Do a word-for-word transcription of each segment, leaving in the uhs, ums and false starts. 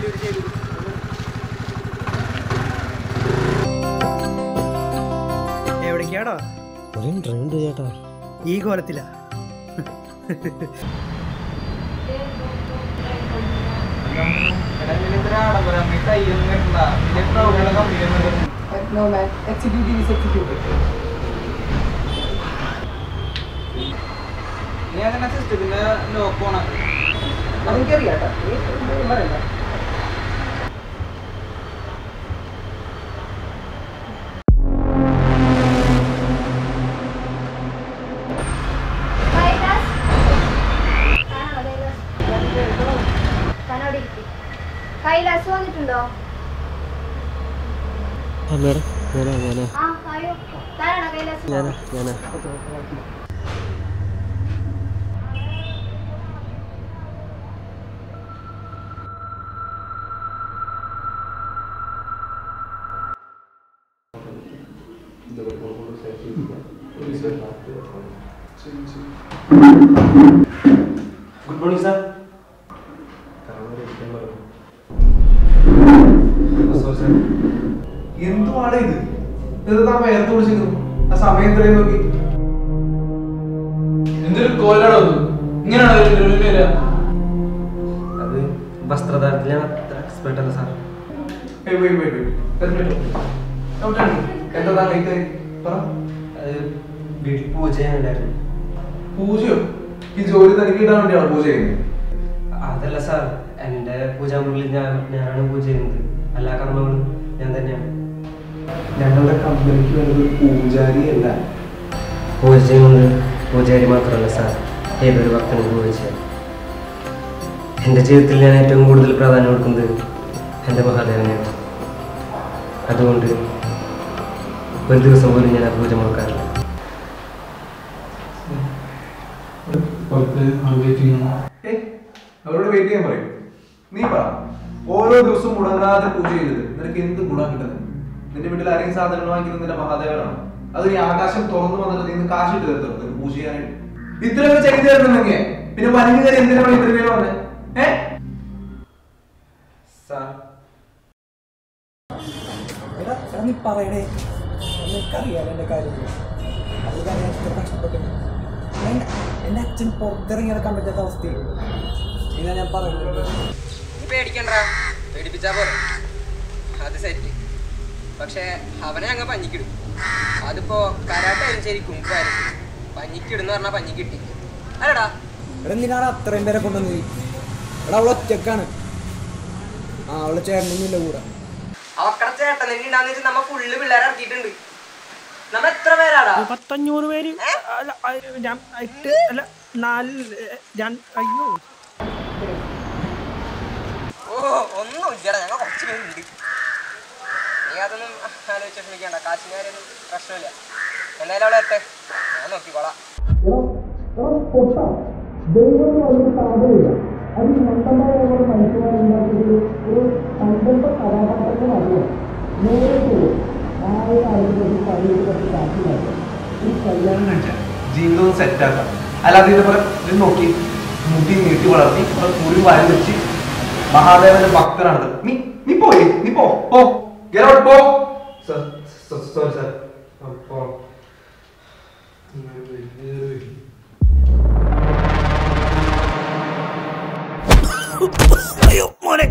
എവിടേക്കാടാ? ചേട്ടാ ഈ കോലത്തിലാ. സിസ്റ്റത്തിന്റെ ലോക്കോണ അതെനിക്കറിയാട്ടോ. പറയണ്ട. കൈലാസ് വന്നിട്ടുണ്ടോ? മേഡം ഞാനാ ഞാനാ താനാണോ കൈലാസ്? ഞാനാ ഞാനാ ഗുഡ് മോർണിംഗ് സാർ. എന്തുവാണ് ഇത്? എന്താ വേർത്ത് വിളിച്ചിരുന്നു ആ സമയം എത്രയും നോക്കി? എന്തൊരു കോലാണോ ഇങ്ങനെയാണോ? അത് വസ്ത്രധാരത്തിലാണ് അത്ര എക്സ്പെർട്ട് അല്ല സാർ. എന്താ ലേറ്റ് പറ. അത് വീട്ടിൽ പൂജ ചെയ്യാനുണ്ടായിരുന്നു. പൂജയോ? ഈ ജോലി തനിക്ക് കിട്ടാൻ വേണ്ടിയാണോ പൂജ ചെയ്യുന്നത്? അതല്ല സാർ, എൻ്റെ പൂജാമുറിയിൽ ഞാൻ ഞാനാണ് പൂജ ചെയ്യുന്നത്. എല്ലാ കർമ്മങ്ങളും ഞാൻ തന്നെയാണ്. ഞങ്ങളുടെ കമ്പനിക്ക് വേണ്ടത് പൂജാരി അല്ല. പൂജ ചെയ്യുന്നത് പൂജാരി മാത്രമല്ല സാർ, ഏതൊരു ഭക്തനും പൂജ ചെയ്യാം. എൻ്റെ ജീവിതത്തിൽ ഞാൻ ഏറ്റവും കൂടുതൽ പ്രാധാന്യം കൊടുക്കുന്നത് എൻ്റെ മഹാദേവനെയാണ്. അതുകൊണ്ട് ഒരു ദിവസം പോലും ഞാൻ ആ പൂജ മുടക്കാറില്ല. അവരോട് വെയിറ്റ് ചെയ്യാൻ പറയും. നീ പറ, ഓരോ ദിവസവും മുടങ്ങാതെ പൂജ ചെയ്തത് നിനക്ക് എന്ത് ഗുണം കിട്ടുന്നത്? നിന്റെ വീട്ടിൽ ആരെങ്കിലും സാധനങ്ങൾ വാങ്ങിക്കുന്നത് നിന്റെ മഹാദേവനാണ്. അത് നീ ആകാശം തുറന്നു വന്നിട്ട് നീ കാശിട്ട് തരുത്തുണ്ട് പൂജ ചെയ്യാനായിട്ട്. ഇത്രയൊക്കെ ചെയ്തു തരുന്നുണ്ടെങ്കിൽ പിന്നെ വലിയ കാര്യം എന്തിനാണ് ഇത്രയും വന്നത്? ഏ നീ പറയണേ, എനിക്കറിയാലോ എൻ്റെ കാര്യങ്ങൾ. അത് കാരണം എത്ര കഷ്ടപ്പെട്ടു. എൻ്റെ അച്ഛൻ പുറത്തിറങ്ങി നടക്കാൻ പറ്റാത്ത അവസ്ഥയിൽ ഇതാ ഞാൻ പറയുന്നത്. പേടിക്കണ്ട, പേടിപ്പിച്ചാ പോരെ. അത് സെറ്റ്. പക്ഷെ അവനെ അങ്ങ് പഞ്ഞിക്കിടും. അതിപ്പോ കരാട്ടായാലും ശരി കുമ്പായാലും പഞ്ഞിക്കിടുന്ന് പറഞ്ഞാൽ പഞ്ഞിക്കിട്ടി അല്ലടാ. ഇവിടെ എന്തിനാണ് അത്രയും പേരെ കൊണ്ടുവന്നത്? ഇവിടെ അവളെ ഒറ്റക്കാണ്. ആ അവളെ ചേട്ടനൊന്നുമില്ല കൂടെ. അവക്കടെ ചേട്ടൻ ഉണ്ടാന്ന് വെച്ചാൽ നമ്മ ഫുള്ള് പിള്ളേരെ ഇറക്കിയിട്ടുണ്ട്. നമ്മ എത്ര പേരാടാ? പത്തഞ്ഞൂറ് പേര്. അല്ല നാല് അയ്യോ ഓ ഒന്നും ഇല്ലടാ, ഞങ്ങൾ കുറച്ച് പേരുണ്ട്. നീ അതൊന്നും ആലോചിച്ച് വിഷമിക്കണ്ട, കാശിനാരൊന്നും പ്രശ്നമില്ല. എന്തായാലും അവിടെ എട്ടെ, ഞാൻ നോക്കിക്കോളാം. ജീവിതം സെറ്റാക്കാം. അല്ലാതെ ഇതേപോലെ ഇത് നോക്കി മുടി നീട്ടി വളർത്തി മുറി വാരി വെച്ച് മഹാദേവന്റെ ഭക്തനാണ്. നീ നീ പോയി നീ പോ പോ പോ. Sorry sir. അയ്യോ മോനെ.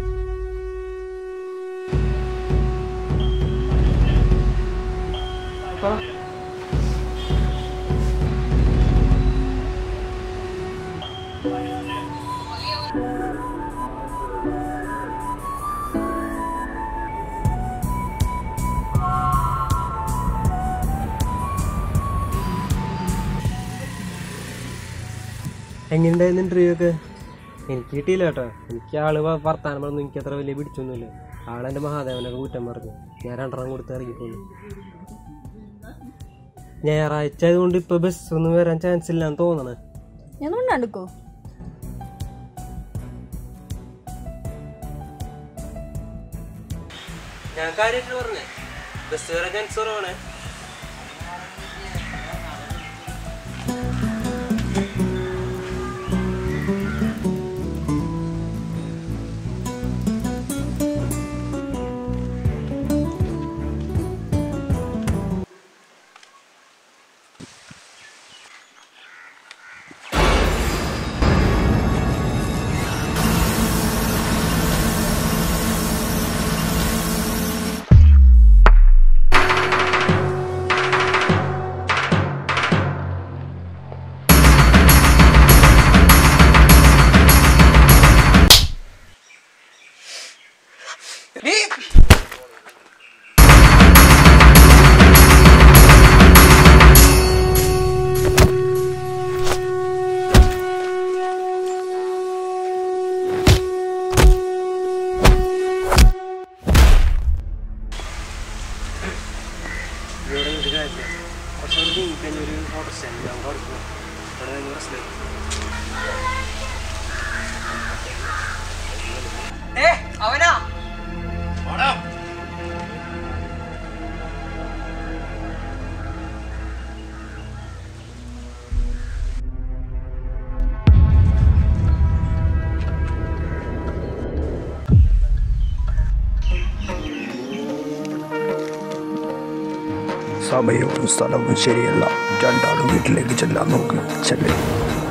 എങ്ങനെയുണ്ടായിരുന്നു ഇന്റർവ്യൂ ഒക്കെ? എനിക്ക് കിട്ടിയില്ല കേട്ടോ. എനിക്ക് ആള് വർത്താനം പറഞ്ഞൊന്നും എനിക്ക് അത്ര വലിയ പിടിച്ചൊന്നുമില്ല. ആളെൻ്റെ മഹാദേവനൊക്കെ കുറ്റം പറഞ്ഞു. ഞാൻ രണ്ടെണ്ണം കൊടുത്ത് ഇറങ്ങിപ്പോന്നു. ഞായറാഴ്ച ആയതുകൊണ്ട് ഇപ്പൊ ബസ് ഒന്നും വരാൻ ചാൻസ് ഇല്ലാന്ന് തോന്നണേ. ഞാൻ കാര്യമായിട്ട് പറഞ്ഞേ, ബസ് വരാൻ ചാൻസ് കുറവാണ്. അവനാ സമയവും സ്ഥലവും ശരിയല്ല. രണ്ടാളും വീട്ടിലേക്ക് ചെല്ലാൻ നോക്ക്. ചെല്ലേ.